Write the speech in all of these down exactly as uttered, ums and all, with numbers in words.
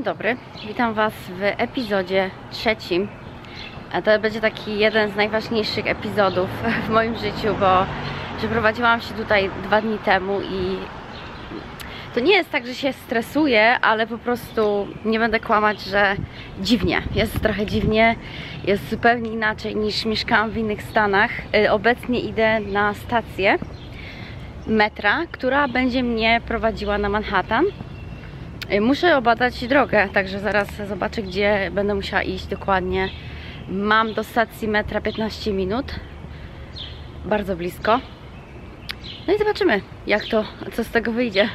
Dzień dobry, witam Was w epizodzie trzecim. A to będzie taki jeden z najważniejszych epizodów w moim życiu, bo przeprowadziłam się tutaj dwa dni temu i to nie jest tak, że się stresuję, ale po prostu nie będę kłamać, że dziwnie. Jest trochę dziwnie, jest zupełnie inaczej niż mieszkałam w innych stanach. Obecnie idę na stację metra, która będzie mnie prowadziła na Manhattan. Muszę obadać drogę, także zaraz zobaczę, gdzie będę musiała iść dokładnie. Mam do stacji metra piętnaście minut, bardzo blisko. No i zobaczymy, jak to, co z tego wyjdzie.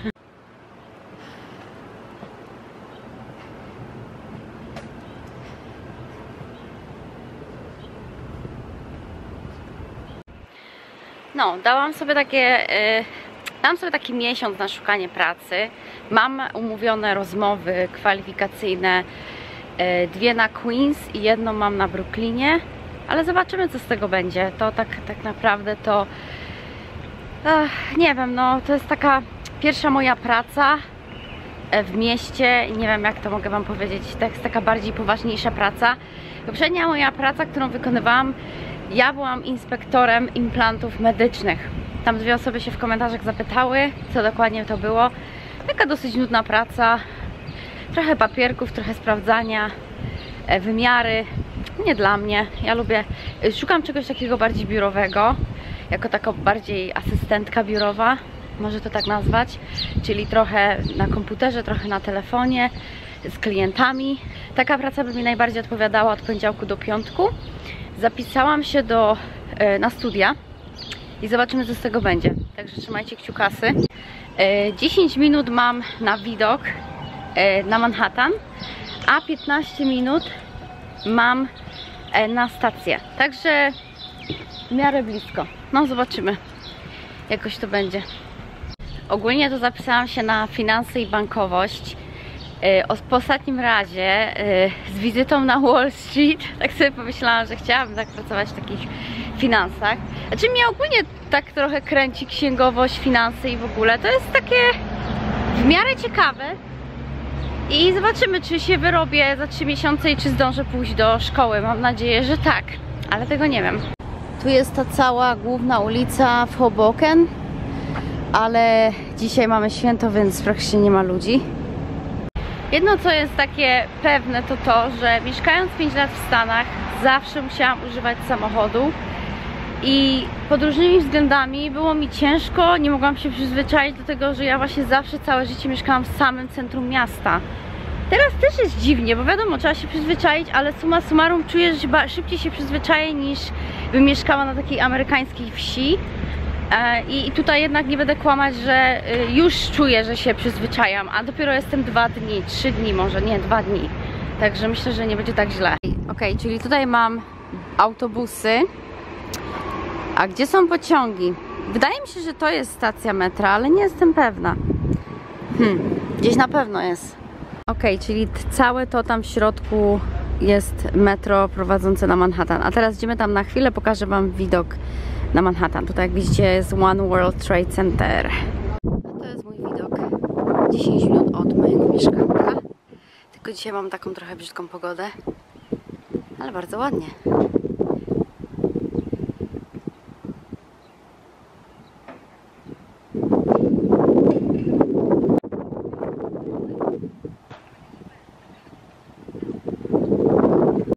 No, dałam sobie takie... Yy... Dam sobie taki miesiąc na szukanie pracy. Mam umówione rozmowy kwalifikacyjne, dwie na Queens i jedną mam na Brooklynie, ale zobaczymy, co z tego będzie. To tak, tak naprawdę to ach, nie wiem, no to jest taka pierwsza moja praca w mieście i nie wiem, jak to mogę Wam powiedzieć. To jest taka bardziej poważniejsza praca. Poprzednia moja praca, którą wykonywałam, ja byłam inspektorem implantów medycznych. Tam dwie osoby się w komentarzach zapytały, co dokładnie to było. Taka dosyć nudna praca. Trochę papierków, trochę sprawdzania, wymiary. Nie dla mnie. Ja lubię, szukam czegoś takiego bardziej biurowego. Jako taka bardziej asystentka biurowa, może to tak nazwać. Czyli trochę na komputerze, trochę na telefonie, z klientami. Taka praca by mi najbardziej odpowiadała od poniedziałku do piątku. Zapisałam się do, na studia. I zobaczymy, co z tego będzie. Także trzymajcie kciukasy. dziesięć minut mam na widok na Manhattan, a piętnaście minut mam na stację. Także w miarę blisko. No zobaczymy, jakoś to będzie. Ogólnie to zapisałam się na finanse i bankowość. Po ostatnim razie z wizytą na Wall Street, tak sobie pomyślałam, że chciałabym tak pracować w takich finansach. Znaczy mnie ogólnie tak trochę kręci księgowość, finanse i w ogóle. To jest takie w miarę ciekawe. I zobaczymy, czy się wyrobię za trzy miesiące i czy zdążę pójść do szkoły. Mam nadzieję, że tak, ale tego nie wiem. Tu jest ta cała główna ulica w Hoboken, ale dzisiaj mamy święto, więc praktycznie nie ma ludzi. Jedno, co jest takie pewne, to to, że mieszkając pięć lat w Stanach zawsze musiałam używać samochodu i pod różnymi względami było mi ciężko, nie mogłam się przyzwyczaić do tego, że ja właśnie zawsze całe życie mieszkałam w samym centrum miasta. Teraz też jest dziwnie, bo wiadomo, trzeba się przyzwyczaić, ale summa summarum czuję, że się szybciej się przyzwyczaję niż bym mieszkała na takiej amerykańskiej wsi. I tutaj jednak nie będę kłamać, że już czuję, że się przyzwyczajam, a dopiero jestem dwa dni, trzy dni może, nie, dwa dni. Także myślę, że nie będzie tak źle. Ok, czyli tutaj mam autobusy. A gdzie są pociągi? Wydaje mi się, że to jest stacja metra, ale nie jestem pewna. Hmm, gdzieś na pewno jest. Ok, czyli całe to tam w środku jest metro prowadzące na Manhattan. A teraz idziemy tam na chwilę, pokażę Wam widok na Manhattan. Tutaj, jak widzicie, jest One World Trade Center. A to jest mój widok dziesięć minut od mojego mieszkanka. Tylko dzisiaj mam taką trochę brzydką pogodę, ale bardzo ładnie.